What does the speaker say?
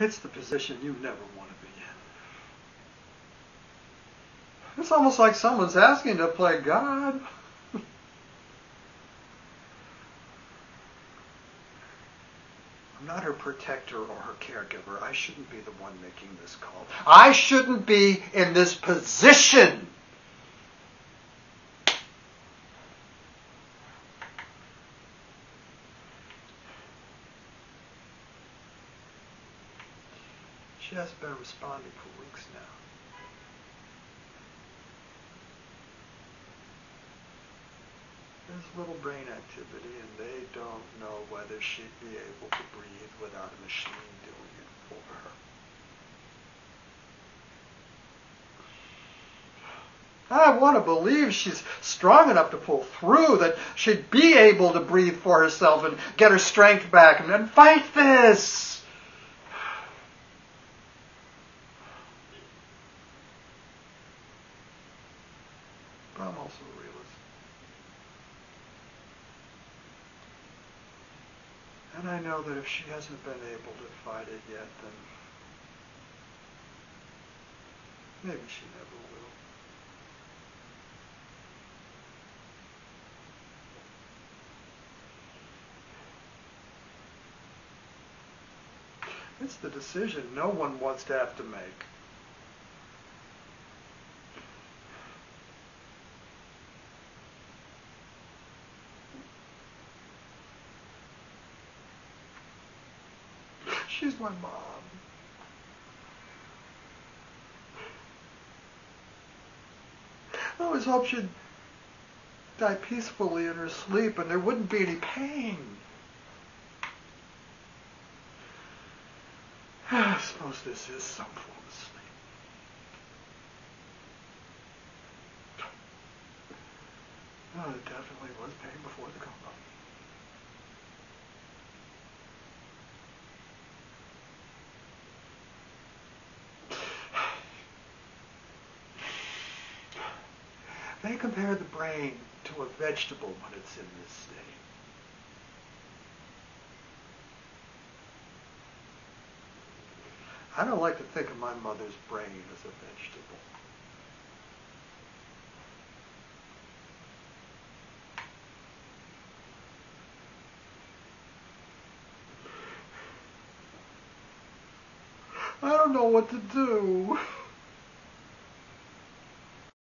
It's the position you never want to be in. It's almost like someone's asking to play God. I'm not her protector or her caregiver. I shouldn't be the one making this call. I shouldn't be in this position. She hasn't been responding for weeks now. There's little brain activity, and they don't know whether she'd be able to breathe without a machine doing it for her. I want to believe she's strong enough to pull through, that she'd be able to breathe for herself and get her strength back and fight this. But I'm also a realist. And I know that if she hasn't been able to fight it yet, then maybe she never will. It's the decision no one wants to have to make. She's my mom. I always hoped she'd die peacefully in her sleep and there wouldn't be any pain. I suppose this is some form of sleep. Oh, there definitely was pain before the coma. They compare the brain to a vegetable when it's in this state. I don't like to think of my mother's brain as a vegetable. I don't know what to do.